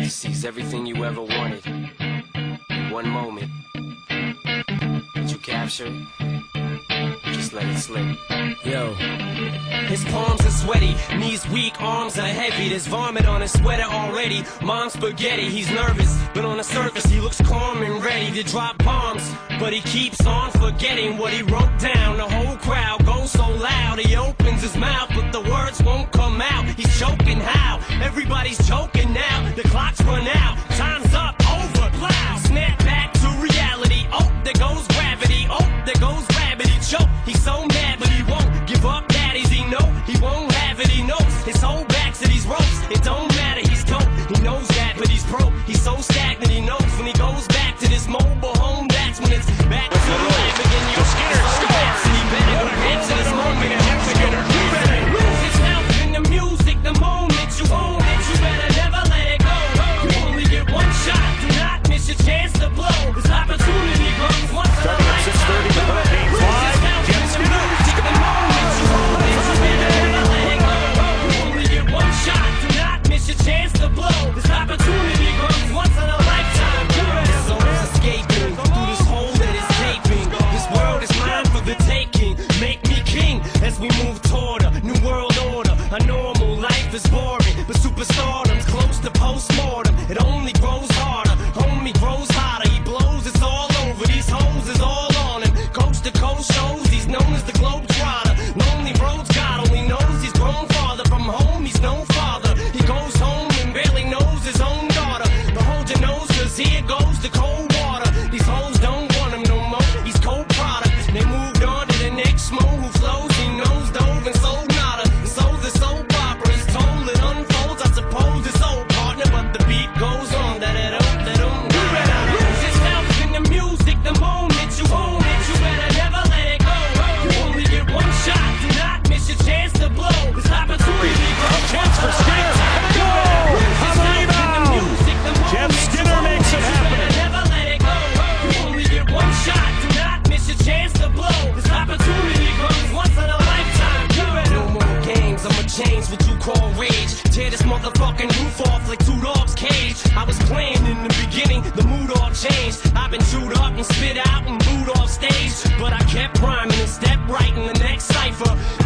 Sees everything you ever wanted in one moment. Did you capture it? Just let it slip. Yo. His palms are sweaty, knees weak, arms are heavy. There's vomit on his sweater already. Mom's spaghetti, he's nervous, but on the surface he looks calm and ready to drop bombs. But he keeps on forgetting what he wrote down. The whole crowd goes so loud, he opens his mouth, but the words won't come out. He's choking how? Everybody's choking now. The clock's run out, time's up, over, plow. Snap back to reality. Oh, there goes gravity. Oh, there goes rabbit. He choke. He's so mad, but he won't give up. Daddies, he know he won't have it. He knows his whole back to these ropes. It don't matter. He's dope. He knows that, but he's broke. He's so stagnant. He knows when he goes back to this mobile home. That's when it's back to life again. Yo, Skinner scores. And he better go back to this moment. You better lose yourself in the music. The moment you own it, you better never let it go. You only get one shot. Do not miss your chance to blow. This opportunity comes once in a lifetime. Starting at 6:30, the ball game live. Jeff Skinner. The moment you own it, you better never let it go. You only get one shot. Do not miss your chance to blow. This opportunity comes once in a lifetime. This soul's escaping through this hole that is gaping. This world is mine for the taking. Make me king as we move toward a new world order. A normal life is boring, but superstardom's close to postmortem. It only grows harder, homie grows hotter. He blows, it's all over. These hoes is all on him. Coast to coast shows, he's known as the Globetrotter. Lonely roads, God only knows he's grown farther from home. He's no father. He goes home and barely knows his own daughter. But hold your nose, cause here goes the cold water. These hoes don't want him no more. He's cold product. They moved on to the next mo who flows. He knows dove and sold nada. And so's the soap opera. He's told it unfolds. I suppose it's old partner, but the beat goes on. You better lose yourself in the music. The moment you own it, you better never let it go. You only get one shot. Do not miss your chance to blow. This opportunity comes once in a lifetime. You better lose yourself in the music. The moment Jeff you Skinner own makes it, it you happen. better never let it go. You only get one shot. Do not miss your chance to blow. This opportunity comes once in a lifetime. You better no more games. I'ma change what you call rage. Tear this motherfucking roof off like two dogs' cage. I was playing in the beginning, the mood all changed. I've been chewed up and spit out and booed off stage, but I kept rhyming and stepped right in the next cipher.